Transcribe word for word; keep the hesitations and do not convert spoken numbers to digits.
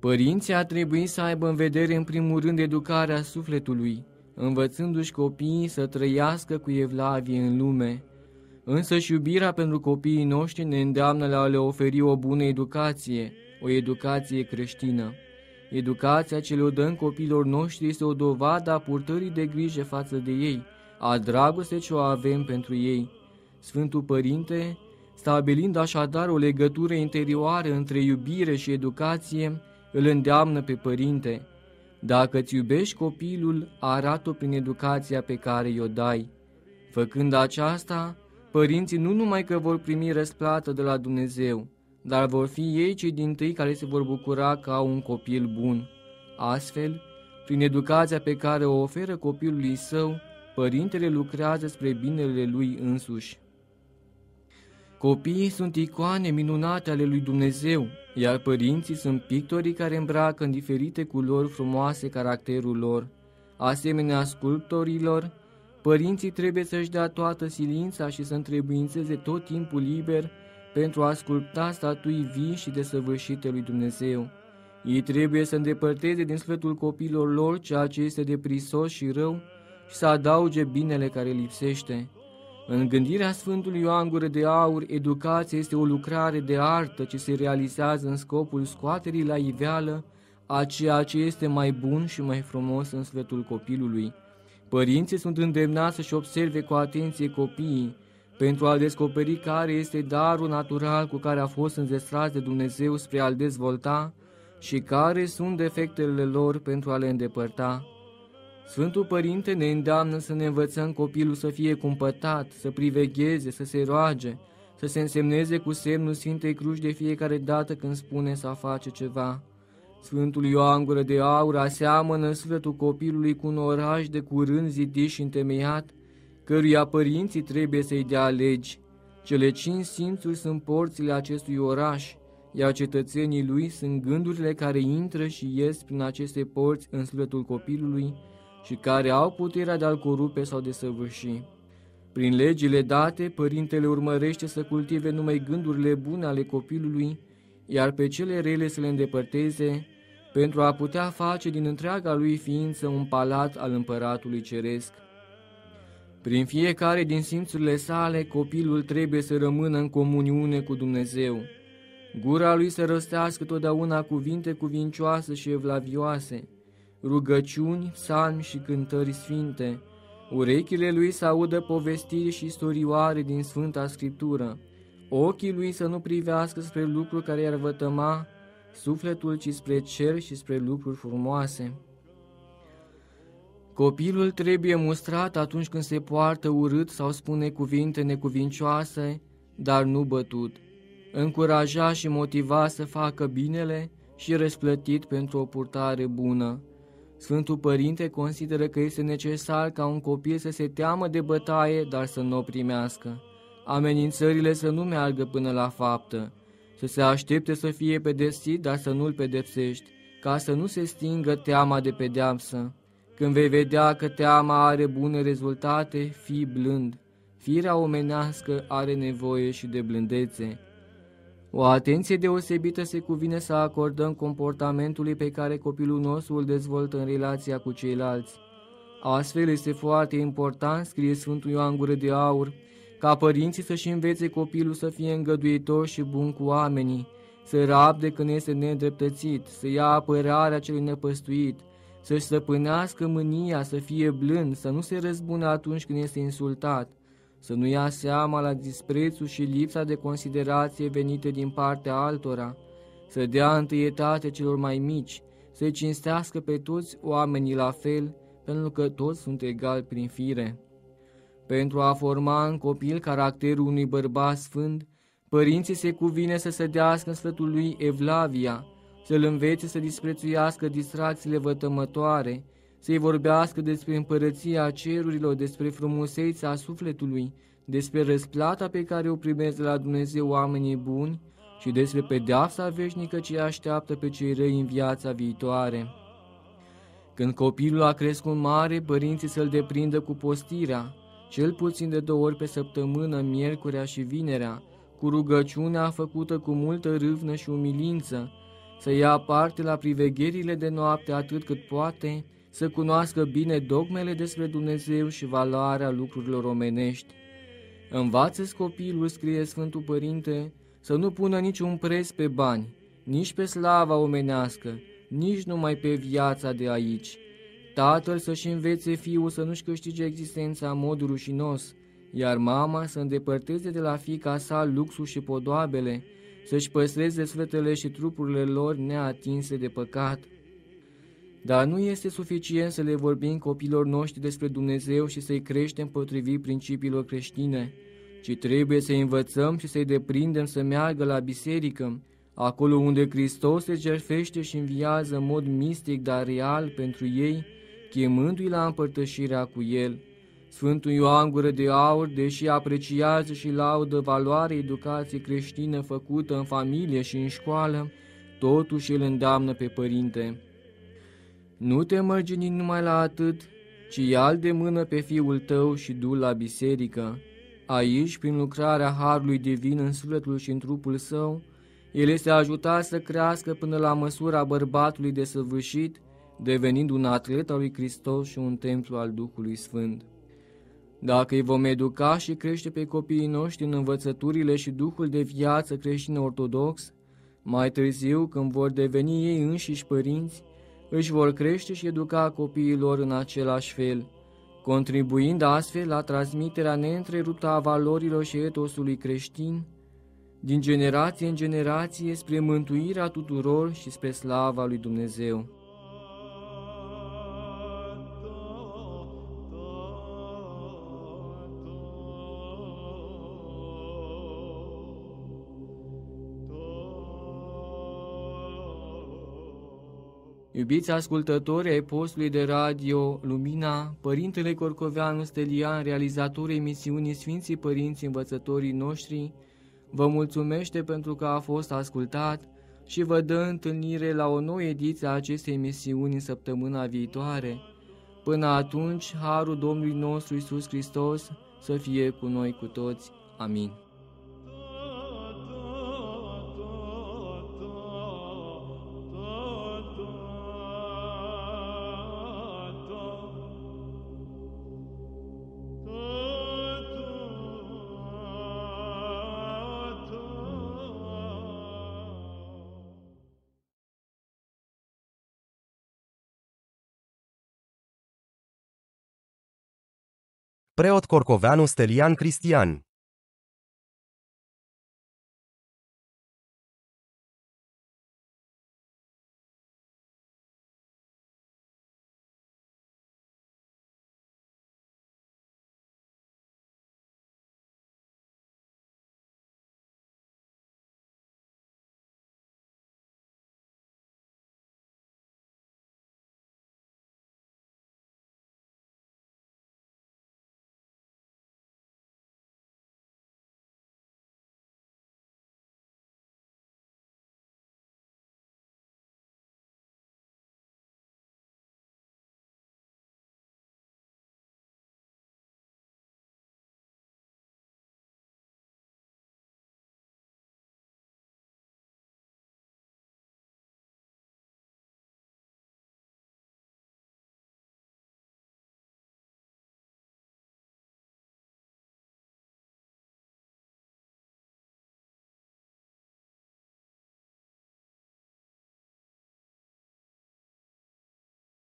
Părinții ar trebui să aibă în vedere în primul rând educarea sufletului, învățându-și copiii să trăiască cu evlavie în lume. Însăși iubirea pentru copiii noștri ne îndeamnă la a le oferi o bună educație, o educație creștină. Educația ce le-o dăm copiilor noștri este o dovadă a purtării de grijă față de ei, a dragostei ce o avem pentru ei. Sfântul Părinte, stabilind așadar o legătură interioară între iubire și educație, îl îndeamnă pe părinte: dacă îți iubești copilul, arată-o prin educația pe care i-o dai. Făcând aceasta, părinții nu numai că vor primi răsplată de la Dumnezeu, dar vor fi ei cei dintâi care se vor bucura că au un copil bun. Astfel, prin educația pe care o oferă copilului său, părintele lucrează spre binele lui însuși. Copiii sunt icoane minunate ale lui Dumnezeu, iar părinții sunt pictorii care îmbracă în diferite culori frumoase caracterul lor. Asemenea sculptorilor, părinții trebuie să-și dea toată silința și să întrebuințeze tot timpul liber pentru a sculpta statui vii și desăvârșite lui Dumnezeu. Ei trebuie să îndepărteze din sufletul copiilor lor ceea ce este de prisos și rău și să adauge binele care lipsește. În gândirea Sfântului Ioan Gură de Aur, educația este o lucrare de artă ce se realizează în scopul scoaterii la iveală a ceea ce este mai bun și mai frumos în sufletul copilului. Părinții sunt îndemnați să-și observe cu atenție copiii pentru a descoperi care este darul natural cu care a fost înzestrați de Dumnezeu spre a-l dezvolta și care sunt defectele lor pentru a le îndepărta. Sfântul Părinte ne îndeamnă să ne învățăm copilul să fie cumpătat, să privegheze, să se roage, să se însemneze cu semnul Sfintei Cruci de fiecare dată când spune să face ceva. Sfântul Ioan Gură de Aur aseamănă sufletul copilului cu un oraș de curând zidit și întemeiat, căruia părinții trebuie să-i dea legi. Cele cinci simțuri sunt porțile acestui oraș, iar cetățenii lui sunt gândurile care intră și ies prin aceste porți în sufletul copilului și care au puterea de a-l corupe sau de săvârși. Prin legile date, părintele urmărește să cultive numai gândurile bune ale copilului, iar pe cele rele să le îndepărteze, pentru a putea face din întreaga lui ființă un palat al împăratului ceresc. Prin fiecare din simțurile sale, copilul trebuie să rămână în comuniune cu Dumnezeu. Gura lui să rostească totdeauna cuvinte cuvincioase și evlavioase, rugăciuni, psalmi și cântări sfinte. Urechile lui să audă povestiri și istorioare din Sfânta Scriptură. Ochii lui să nu privească spre lucruri care i-ar vătăma sufletul, ci spre cer și spre lucruri frumoase. Copilul trebuie mustrat atunci când se poartă urât sau spune cuvinte necuvincioase, dar nu bătut. Încuraja și motiva să facă binele și răsplătit pentru o purtare bună. Sfântul Părinte consideră că este necesar ca un copil să se teamă de bătaie, dar să nu o primească. Amenințările să nu meargă până la faptă, să se aștepte să fie pedepsit, dar să nu-l pedepsești, ca să nu se stingă teama de pedeapsă. Când vei vedea că teama are bune rezultate, fii blând. Firea omenească are nevoie și de blândețe. O atenție deosebită se cuvine să acordăm comportamentului pe care copilul nostru îl dezvoltă în relația cu ceilalți. Astfel este foarte important, scrie Sfântul Ioan Gură de Aur, ca părinții să-și învețe copilul să fie îngăduitor și bun cu oamenii, să rabde când este nedreptățit, să ia apărarea celui nepăstuit, să-și stăpânească mânia, să fie blând, să nu se răzbune atunci când este insultat, să nu ia seama la disprețul și lipsa de considerație venite din partea altora, să dea întâietate celor mai mici, să-i cinstească pe toți oamenii la fel, pentru că toți sunt egali prin fire. Pentru a forma în copil caracterul unui bărbat sfânt, părinții se cuvine să sădească în sfătul lui evlavia, să-l învețe să disprețuiască distracțiile vătămătoare, să-i vorbească despre împărăția cerurilor, despre frumusețea sufletului, despre răsplata pe care o primesc de la Dumnezeu oamenii buni și despre pedeapsa veșnică ce așteaptă pe cei răi în viața viitoare. Când copilul a crescut mare, părinții să-l deprindă cu postirea, cel puțin de două ori pe săptămână, miercurea și vinerea, cu rugăciunea făcută cu multă râvnă și umilință, să ia parte la privegherile de noapte atât cât poate, să cunoască bine dogmele despre Dumnezeu și valoarea lucrurilor omenești. Învață-ți copilul, scrie Sfântul Părinte, să nu pună niciun preț pe bani, nici pe slava omenească, nici numai pe viața de aici. Tatăl să-și învețe fiul să nu-și câștige existența în mod rușinos, iar mama să îndepărteze de la fiica sa luxul și podoabele, să-și păstreze sfetele și trupurile lor neatinse de păcat. Dar nu este suficient să le vorbim copilor noștri despre Dumnezeu și să-i creștem potrivit principiilor creștine, ci trebuie să-i învățăm și să-i deprindem să meargă la biserică, acolo unde Hristos se jertfește și înviază în mod mistic, dar real pentru ei, chemându-i la împărtășirea cu El. Sfântul Ioan Gură de Aur, deși apreciază și laudă valoarea educației creștine făcută în familie și în școală, totuși îl îndeamnă pe părinte: nu te mărgini numai la atât, ci ia-l de mână pe fiul tău și du-l la biserică. Aici, prin lucrarea Harului Divin în sufletul și în trupul său, el este ajutat să crească până la măsura bărbatului desăvârșit, devenind un atlet al lui Hristos și un templu al Duhului Sfânt. Dacă îi vom educa și crește pe copiii noștri în învățăturile și duhul de viață creștin ortodox, mai târziu, când vor deveni ei înșiși părinți, își vor crește și educa copiilor în același fel, contribuind astfel la transmiterea neîntreruptă a valorilor și etosului creștin, din generație în generație, spre mântuirea tuturor și spre slava lui Dumnezeu. Iubiți ascultători ai postului de radio Lumina, Părintele Corcoveanu Stelian, realizatorul emisiunii Sfinții Părinți Învățătorii noștri, vă mulțumește pentru că a fost ascultat și vă dă întâlnire la o nouă ediție a acestei emisiuni în săptămâna viitoare. Până atunci, harul Domnului nostru Iisus Hristos să fie cu noi cu toți. Amin. Preot Corcoveanu Stelian Cristian